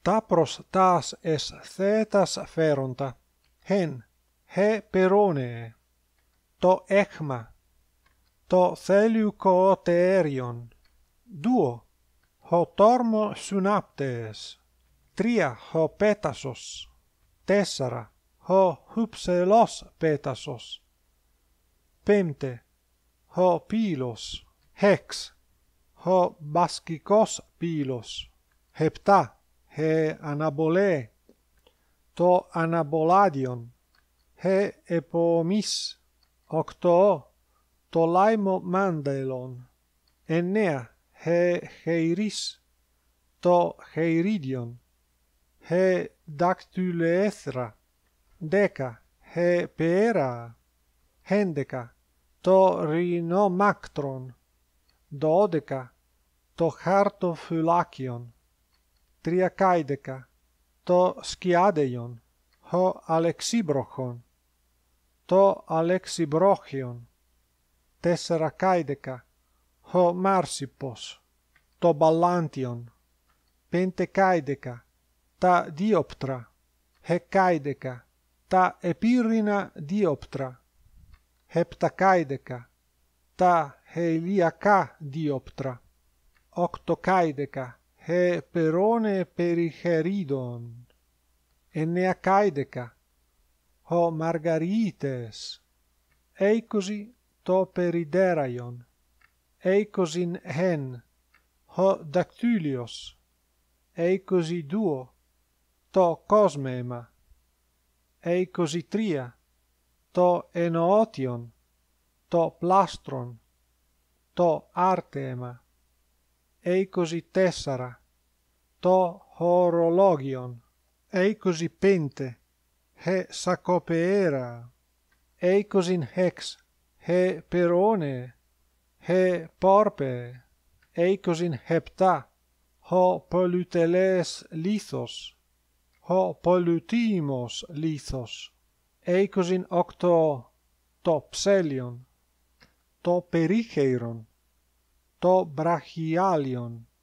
τα προς τας εσθέτας φέροντα, χεν, χε περώνεε, το έχμα, το θελιουκοτεριον, δουο, ho τόρμο συνάπτες, τρία, ho πέτασος, τέσσερα, ho hypselos πέτασος, πέμπτε, ho πύλος, χεξ, ho μπασκικός πύλος, επτά, he αναβολέ, το αναβολάδιον, he επομής, οκτώ, το λάιμο μάντελον, εννέα, he χeiρής, το χeiρίδιον, he δακτυλοέθρα, δέκα, he πέρα, έντεκα, το ρινομάκτρον, δώδεκα, το χαρτοφυλάκιον, τριακάιδεκα, το σκιάδεϊον, ho αλεξίμπροχον, το αλεξιμπρόχιον, τεσσαρακάιδεκα, ho μάρσιπος, το μπαλάντιον, πεντεκάιδεκα, τα δίοπτρα, hεκάιδεκα, τα επίρρηνα δίοπτρα, επτακάιδεκα, τα χελιακά δίοπτρα, οκτοκάιδεκα, he περώνε περιχερίδων, εννεακάιδεκα, ho μαργαρίτες, είκοσι το περιδέραϊον, είκοσιν χεν, ho δακτύλιος, είκοσι δουο, το κόσμεμα, είκοσι τρία, το εννοότιον, το πλάστρον, το άρτεμα, είκοσι τέσσερα, το ορολόγιον, είκοσι πέντε, he σακοπεέρα, είκοσιν έξ, he περώνε, he πόρπε, είκοσιν επτά, ho πολυτελές λίθος, ho πολυτίμος λίθος, είκοσιν οκτώ, το ψέλιον, το περίχειρον, το βραχιάλιον,